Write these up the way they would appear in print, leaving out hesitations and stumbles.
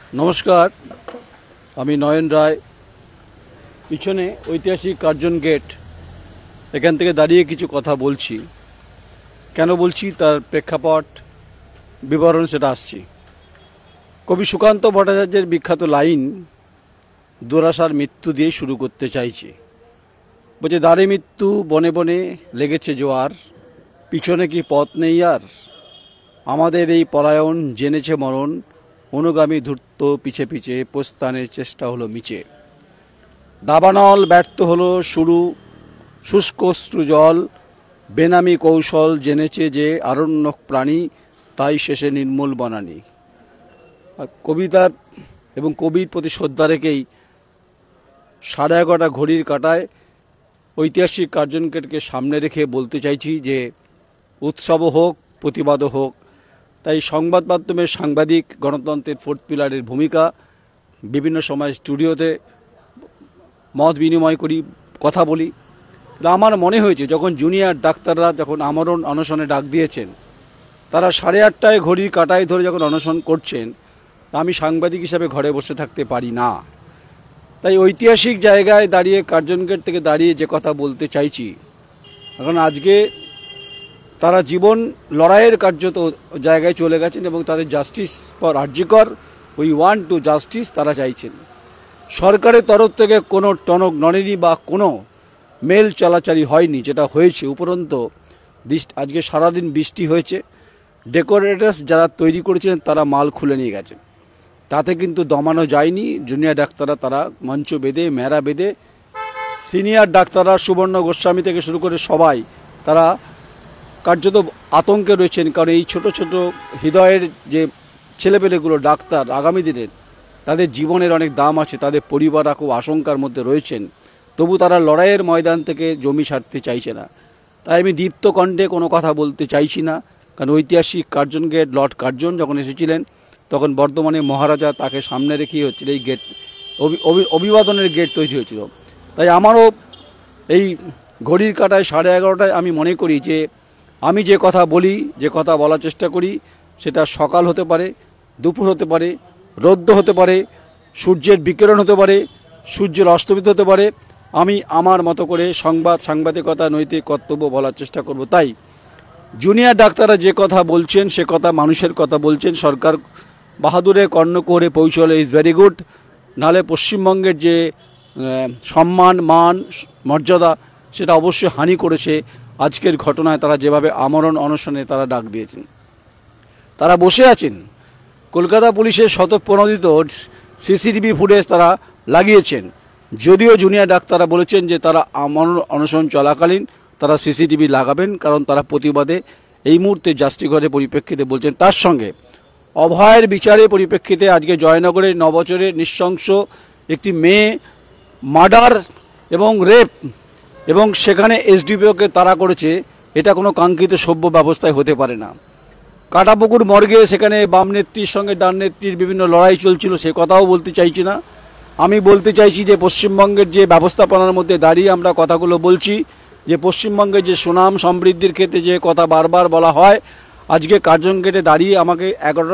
নমস্কার, আমি নয়ন রায়। পিছনে ঐতিহাসিক কার্জন গেট, এখান থেকে দাঁড়িয়ে কিছু কথা বলছি। কেন বলছি তার প্রেক্ষাপট বিবরণ সেটা আসছি। কবি সুকান্ত ভট্টাচার্যের বিখ্যাত লাইন দুরাশার মৃত্যু দিয়ে শুরু করতে চাইছি। বলছে, দ্বারে মৃত্যু বনে বনে লেগেছে জোয়ার, পিছনে কি পথ নেই আর? আমাদের এই পলায়ন জেনেছে মরণ, অনুগামী ধূর্ত পিছে পিছে প্রস্থানের চেষ্টা হলো মিচে। দাবানল ব্যর্থ হলো শুরু, শুষ্ক অশ্রু জল, বেনামি কৌশল জেনেছে যে আরণ্যক প্রাণী, তাই শেষে নির্মূল বনানী। কবিতার এবং কবির প্রতি শ্রদ্ধা রেখেই 11:30 ঘড়ির কাঁটায় ঐতিহাসিক কার্জন গেটকে সামনে রেখে বলতে চাইছি যে উৎসবও হোক, প্রতিবাদও হোক। তাই সংবাদ মাধ্যমের সাংবাদিক, গণতন্ত্রের ফোর্থ পিলারের ভূমিকা। বিভিন্ন সময় স্টুডিওতে মত বিনিময় করি, কথা বলি। আমার মনে হয়েছে যখন জুনিয়র ডাক্তাররা যখন আমরণ অনশনে ডাক দিয়েছেন, তারা 8:30 ঘড়ির কাঁটায় ধরে যখন অনশন করছেন, আমি সাংবাদিক হিসাবে ঘরে বসে থাকতে পারি না। তাই ঐতিহাসিক জায়গায় দাঁড়িয়ে কার্জন গেট থেকে দাঁড়িয়ে যে কথা বলতে চাইছি, এখন আজকে তারা জীবন লড়াইয়ের কার্যত জায়গায় চলে গেছেন এবং তাদের justice for RG Kar, we want to justice তারা চাইছেন। সরকারের তরফ থেকে কোনো টনক নড়েনি বা কোনো মেল চলাচলি হয়নি। যেটা হয়েছে উপরন্তু আজকে সারাদিন বৃষ্টি হয়েছে, ডেকোরেটার্স যারা তৈরি করেছিলেন তারা মাল খুলে নিয়ে গেছেন। তাতে কিন্তু দমানো যায়নি। জুনিয়র ডাক্তাররা তারা মঞ্চ বেঁধে, মেরা বেঁধে, সিনিয়র ডাক্তাররা সুবর্ণ গোস্বামী থেকে শুরু করে সবাই তারা কার্যত আতঙ্কে রয়েছেন। কারণ এই ছোট ছোট হৃদয়ের যে ছেলেপেলেগুলো ডাক্তার, আগামী দিনের তাদের জীবনের অনেক দাম আছে, তাদের পরিবাররা খুব আশঙ্কার মধ্যে রয়েছেন। তবু তারা লড়াইয়ের ময়দান থেকে জমি ছাড়তে চাইছে না। তাই আমি দীপ্ত কণ্ঠে কোনো কথা বলতে চাইছি না। কারণ ঐতিহাসিক কার্জন গেট, লর্ড কার্জন যখন এসেছিলেন তখন বর্ধমানে মহারাজা তাকে সামনে রেখেই হচ্ছিল এই গেট, অভিবাদনের গেট তৈরি হয়েছিল। তাই আমারও এই ঘড়ির কাঁটায় 11:30 আমি মনে করি যে আমি যে কথা বলি, যে কথা বলার চেষ্টা করি, সেটা সকাল হতে পারে, দুপুর হতে পারে, রৌদ্র হতে পারে, সূর্যের বিকিরণ হতে পারে, সূর্যের অস্তমিত হতে পারে। আমি আমার মতো করে সাংবাদিকতা, নৈতিক কর্তব্য বলার চেষ্টা করব। তাই জুনিয়র ডাক্তাররা যে কথা বলছেন সে কথা মানুষের কথা বলছেন। সরকার বাহাদুরে কর্ণ করে পৌঁছলে ইজ ভেরি গুড। নাহলে পশ্চিমবঙ্গের যে সম্মান, মান, মর্যাদা সেটা অবশ্যই হানি করেছে আজকের ঘটনায়। তারা যেভাবে আমরণ অনশনে তারা ডাক দিয়েছেন, তারা বসে আছেন। কলকাতা পুলিশের স্বতঃপ্রণোদিত সিসিটিভি ফুটেজ তারা লাগিয়েছেন। যদিও জুনিয়র ডাক্তাররা বলেছেন যে তারা আমরণ অনশন চলাকালীন তারা সিসিটিভি লাগাবেন, কারণ তারা প্রতিবাদে এই মুহূর্তে জাস্টিসের পরিপ্রেক্ষিতে বলছেন। তার সঙ্গে অভয়ের বিচারের পরিপ্রেক্ষিতে আজকে জয়নগরের 9 বছরের নৃশংস একটি মেয়ে মার্ডার এবং রেপ, এবং সেখানে এসডিপিওকে তাড়া করেছে, এটা কোনো কাঙ্ক্ষিত সভ্য ব্যবস্থায় হতে পারে না। কাটাপুকুর মর্গে সেখানে বাম নেত্রীর সঙ্গে ডান নেত্রীর বিভিন্ন লড়াই চলছিল, সে কথাও বলতে চাইছি না। আমি বলতে চাইছি যে পশ্চিমবঙ্গের যে ব্যবস্থাপনার মধ্যে দাঁড়িয়ে আমরা কথাগুলো বলছি, যে পশ্চিমবঙ্গের যে সুনাম সমৃদ্ধির ক্ষেত্রে যে কথা বারবার বলা হয়, আজকে কার্জন গেটে দাঁড়িয়ে আমাকে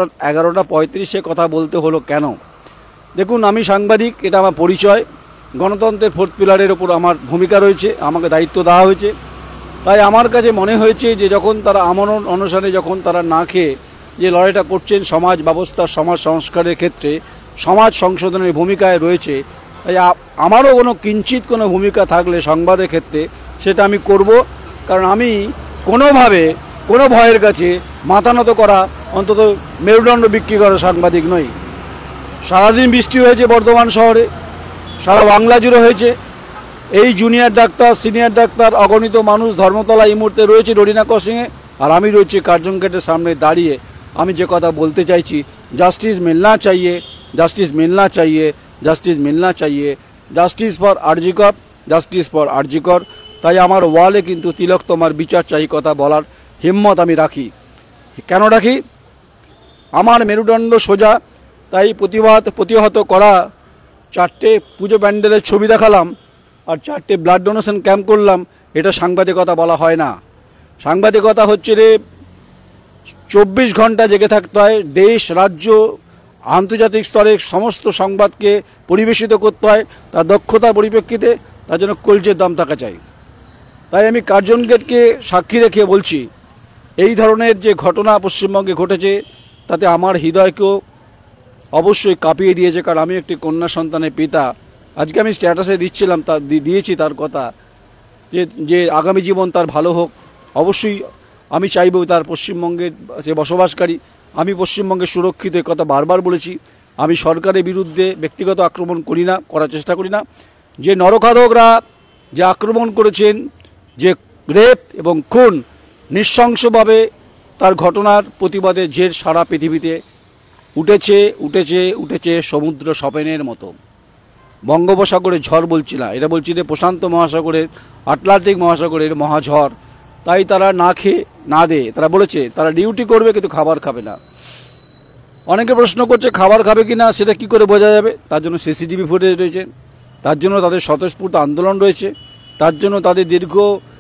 11:35 কথা বলতে হলো কেন? দেখুন, আমি সাংবাদিক, এটা আমার পরিচয়। গণতন্ত্রের ফোর্থ পিলারের ওপর আমার ভূমিকা রয়েছে, আমাকে দায়িত্ব দেওয়া হয়েছে। তাই আমার কাছে মনে হয়েছে যে যখন তারা আমরণ অনশনে যখন তারা না খেয়ে যে লড়াইটা করছেন সমাজ ব্যবস্থা, সমাজ সংস্কারের ক্ষেত্রে, সমাজ সংশোধনের ভূমিকায় রয়েছে, তাই আমারও কিঞ্চিত কোনো ভূমিকা থাকলে সংবাদের ক্ষেত্রে সেটা আমি করব। কারণ আমি কোনোভাবে কোনো ভয়ের কাছে মাথা নত করা, অন্তত মেরুদণ্ড বিক্রি করা সাংবাদিক নই। সারাদিন বৃষ্টি হয়েছে বর্ধমান শহরে, সারা বাংলা জুড়ে হয়েছে। এই জুনিয়র ডাক্তার, সিনিয়র ডাক্তার, অগণিত মানুষ ধর্মতলা এই মুহূর্তে রয়েছে ডরিনা ক্রসিংয়ে, আর আমি রয়েছি কার্জন গেটের সামনে দাঁড়িয়ে। আমি যে কথা বলতে চাইছি, জাস্টিস মিলনা চাইয়ে, জাস্টিস মিলনা চাইয়ে, জাস্টিস মিলনা চাইয়ে, justice for RG Kar, justice for RG Kar. তাই আমার ওয়ালে কিন্তু তিলক তোমার বিচার চাই কথা বলার হিম্মত আমি রাখি। কেন রাখি? আমার মেরুদণ্ড সোজা। তাই প্রতিহত করা 4টে পুজো প্যান্ডেলের ছবি দেখালাম আর 4টে ব্লাড ডোনেশন ক্যাম্প করলাম, এটা সাংবাদিকতা বলা হয় না। সাংবাদিকতা হচ্ছে 24 ঘন্টা জেগে থাকতে হয়। দেশ, রাজ্য আন্তর্জাতিক স্তরে সমস্ত সংবাদকে পরিবেশিত করতে হয় তার দক্ষতার পরিপ্রেক্ষিতে, তার জন্য কলজের দাম থাকা চাই। তাই আমি কার্জন গেটকে সাক্ষী রেখে বলছি, এই ধরনের যে ঘটনা পশ্চিমবঙ্গে ঘটেছে তাতে আমার হৃদয়কেও অবশ্যই কাঁপিয়ে দিয়েছে। কারণ আমি একটি কন্যা সন্তানের পিতা। আজকে আমি স্ট্যাটাসে দিচ্ছিলাম, দিয়েছি তার কথা যে আগামী জীবন তার ভালো হোক। অবশ্যই আমি চাইব তার পশ্চিমবঙ্গের যে বসবাসকারী, আমি পশ্চিমবঙ্গে সুরক্ষিত, কথা বারবার বলেছি। আমি সরকারের বিরুদ্ধে ব্যক্তিগত আক্রমণ করি না, করার চেষ্টা করি না। যে নরখাদকরা যে আক্রমণ করেছেন, যে রেপ এবং খুন নৃশংসভাবে, তার ঘটনার প্রতিবাদে যে সারা পৃথিবীতে উঠেছে উঠেছে উঠেছে সমুদ্র সপেনের মতো। বঙ্গোপসাগরের ঝড় বলছি না, এটা বলছি যে প্রশান্ত মহাসাগরের, আটলান্টিক মহাসাগরের মহাঝড়। তাই তারা না খেয়ে না দেয়, তারা বলেছে তারা ডিউটি করবে কিন্তু খাবার খাবে না। অনেকে প্রশ্ন করছে খাবার খাবে কি না, সেটা কী করে বোঝা যাবে? তার জন্য সিসিটিভি ফুটেজ রয়েছে, তার জন্য তাদের স্বতঃস্ফূর্ত আন্দোলন রয়েছে, তার জন্য তাদের দীর্ঘ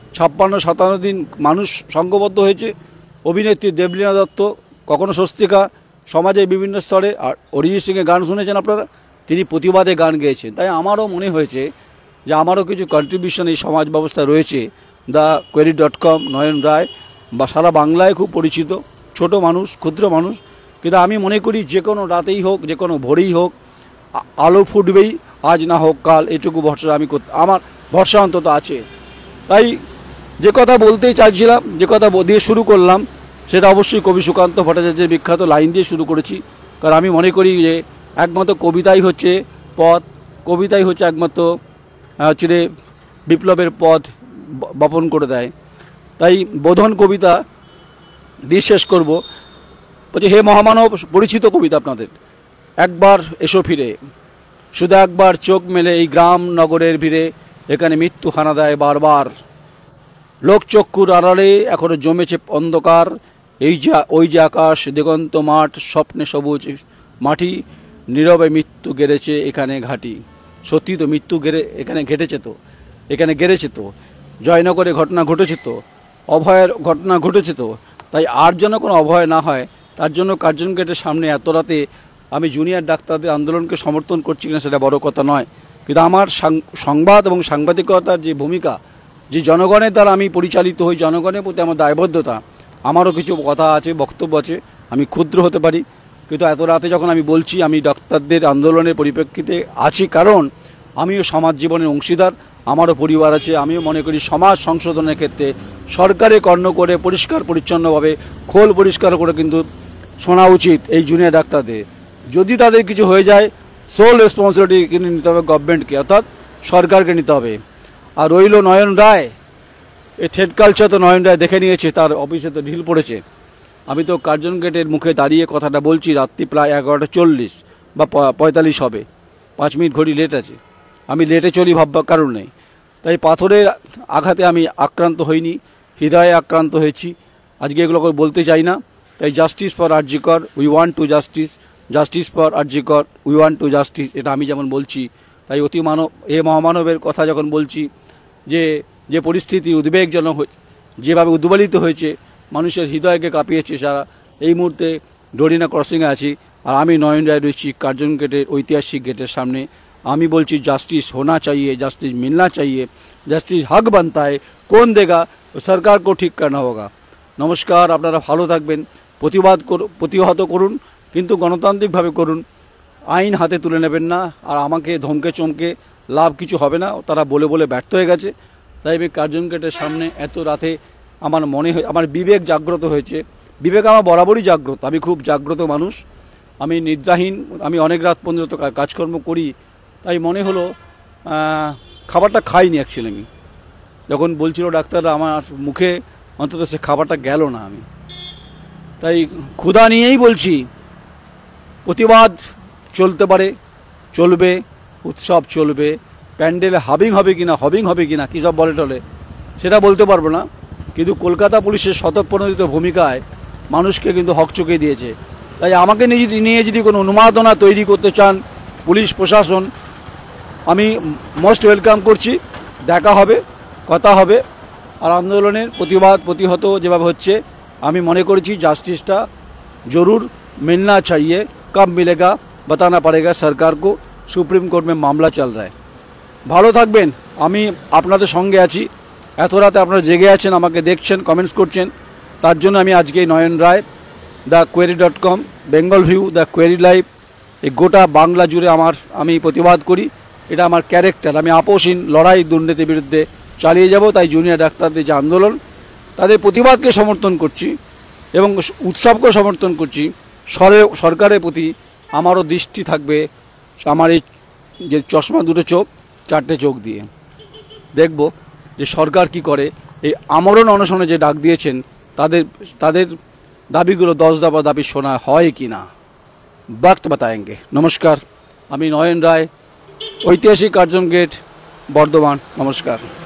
56-57 দিন মানুষ সংঘবদ্ধ হয়েছে। অভিনেত্রী দেবলীনা দত্ত, কখনো স্বস্তিকা, সমাজের বিভিন্ন স্তরে, আর অরিজিৎ সিংয়ের গান শুনেছেন আপনারা, তিনি প্রতিবাদে গান গেয়েছেন। তাই আমারও মনে হয়েছে যে আমারও কিছু কন্ট্রিবিউশন এই সমাজ ব্যবস্থা রয়েছে। thequery.com, নয়ন রায় বা সারা বাংলায় খুব পরিচিত, ছোট মানুষ, ক্ষুদ্র মানুষ, কিন্তু আমি মনে করি যে কোনো রাতেই হোক, যে কোনো ভোরেই হোক, আলো ফুটবেই, আজ না হোক কাল, এটুকু ভরসা আমার ভরসা অন্তত আছে। তাই যে কথা বলতেই চাইছিলাম, যে কথা দিয়ে শুরু করলাম, সেটা অবশ্যই কবি সুকান্ত ভট্টাচার্যের বিখ্যাত লাইন দিয়ে শুরু করেছি। কারণ আমি মনে করি যে একমাত্র কবিতাই হচ্ছে পথ, কবিতাই হচ্ছে একমাত্র হচ্ছে বিপ্লবের পথ বপন করে দেয়। তাই বোধন কবিতা দিয়ে শেষ করব, বলছি হে মহামানব, পরিচিত কবিতা আপনাদের। একবার এসো ফিরে, শুধু একবার চোখ মেলে এই গ্রাম নগরের ভিড়ে, এখানে মৃত্যু হানা দেয় বারবার। লোকচক্ষুর আড়ালে এখনো জমেছে অন্ধকার, ওই যে আকাশ, দিগন্ত মাঠ, স্বপ্নে সবুজ মাটি, নীরবে মৃত্যু গেড়েছে এখানে ঘাটি। সত্যি তো, মৃত্যু এখানে গেড়েছে তো। জয়নগরে ঘটনা ঘটেছে তো, অভয়ের ঘটনা ঘটেছে তো। তাই আর যেন কোনো অভয় না হয়, তার জন্য কার্জন গেটের সামনে এত রাতে আমি জুনিয়র ডাক্তারদের আন্দোলনকে সমর্থন করছি কিনা সেটা বড় কথা নয়, কিন্তু আমার সংবাদ এবং সাংবাদিকতার যে ভূমিকা, যে জনগণের দ্বারা আমি পরিচালিত হই, জনগণের প্রতি আমার দায়বদ্ধতা, আমারও কিছু কথা আছে, বক্তব্য আছে। আমি ক্ষুদ্র হতে পারি, কিন্তু এত রাতে যখন আমি বলছি, আমি ডাক্তারদের আন্দোলনের পরিপ্রেক্ষিতে আছি, কারণ আমিও সমাজ জীবনের অংশীদার, আমারও পরিবার আছে। আমিও মনে করি সমাজ সংশোধনের ক্ষেত্রে সরকারে কর্ণ করে পরিষ্কার পরিচ্ছন্নভাবে খোল পরিষ্কার করে কিন্তু শোনা উচিত এই জুনিয়র ডাক্তারদের। যদি তাদের কিছু হয়ে যায়, সোল রেসপন্সিবিলিটি কিন্তু নিতে হবে গভর্নমেন্টকে, অর্থাৎ সরকারকে নিতে হবে। আর রইল নয়ন রায়, এই থ্রেড কালচার তো নয়ন রায় দেখে নিয়েছে, তার অফিসে তো ঢিল পড়েছে। আমি তো কার্জন গেটের মুখে দাঁড়িয়ে কথাটা বলছি, রাত্রি প্রায় 11:40 বা 45 হবে, 5 মিনিট ঘড়ি লেট আছে। আমি লেটে চলি ভাববার কারণ নেই। তাই পাথরের আঘাতে আমি আক্রান্ত হইনি, হৃদয়ে আক্রান্ত হয়েছি। আজকে এগুলো বলতে চাই না। তাই justice for RG Kar, we want to justice, justice for RG Kar, we want to justice, এটা আমি যেমন বলছি। তাই এ মহামানবের কথা যখন বলছি, যে পরিস্থিতি উদ্বেগজনক, যেভাবে উদ্বেলিত হয়েছে, মানুষের হৃদয়কে কাঁপিয়েছে, সারা এই মুহূর্তে ডোরিনা ক্রসিংয়ে আছি। আর আমি নয়ন রায় রয়েছি কার্জন গেটের ঐতিহাসিক গেটের সামনে। আমি বলছি জাস্টিস হোনা চাইয়ে, জাস্টিস মিলনা চাইয়ে, জাস্টিস হক बनता है, कौन देगा, সরকার को ঠিক करना होगा। নমস্কার, আপনারা ভালো থাকবেন। প্রতিহত করুন, কিন্তু গণতান্ত্রিকভাবে করুন। আইন হাতে তুলে নেবেন না। আর আমাকে ধমকে চমকে লাভ কিছু হবে না, তারা বলে বলে ব্যর্থ হয়ে গেছে। তাই আমি কার্জন গেটের সামনে এত রাতে আমার মনে হয়, আমার বিবেক জাগ্রত হয়েছে। বিবেক আমার বরাবরই জাগ্রত, আমি খুব জাগ্রত মানুষ, আমি নিদ্রাহীন, আমি অনেক রাত পর্যন্ত কাজকর্ম করি। তাই মনে হলো খাবারটা খাইনি অ্যাকচুয়ালি। আমি যখন বলছিল ডাক্তাররা, আমার মুখে অন্তত সে খাবারটা গেল না। আমি তাই ক্ষুধা নিয়েই বলছি, প্রতিবাদ চলতে পারে, চলবে, উৎসব চলবে, প্যান্ডেলে হবিং হবে কিনা কী সব বলে টলে সেটা বলতে পারবো না, কিন্তু কলকাতা পুলিশের স্বতঃপ্রণোদিত ভূমিকায় মানুষকে কিন্তু হকচকে দিয়েছে। তাই আমাকে নিয়ে যদি কোনো উন্মাদনা তৈরি করতে চান পুলিশ প্রশাসন, আমি মোস্ট ওয়েলকাম করছি। দেখা হবে, কথা হবে। আর আন্দোলনের প্রতিহত যেভাবে হচ্ছে, আমি মনে করেছি জাস্টিসটা জরুর মিলনা চাইয়ে, कब मिलेगा बताना पड़ेगा सरकार को। सुप्रीम कोर्ट में मामला चल रहा है। ভালো থাকবেন। আমি আপনাদের সঙ্গে আছি। এত রাতে আপনারা জেগে আছেন, আমাকে দেখছেন, কমেন্টস করছেন, তার জন্য আমি আজকে Nayan Roy, thequery.com, Bengal view, the query live, এই গোটা বাংলা জুড়ে আমি প্রতিবাদ করি। এটা আমার ক্যারেক্টার। আমি আপোষহীন লড়াই দুর্নীতির বিরুদ্ধে চালিয়ে যাব। তাই জুনিয়র ডাক্তারদের যে আন্দোলন, তাদের প্রতিবাদকে সমর্থন করছি এবং উৎসবকে সমর্থন করছি। সরকারের প্রতি আমারও দৃষ্টি থাকবে। আমার এই যে চশমা, দুটো চোখ, চারটে চোখ দিয়ে দেখব যে সরকার কি করে। এই আমরণ অনশনে যে ডাক দিয়েছেন তাদের দাবিগুলো 10 দফা দাবি শোনা হয় কি না, वक्त बताएंगे। नमस्कार, আমি নয়ন রায়, ঐতিহাসিক কার্জন গেট, বর্ধমান। নমস্কার।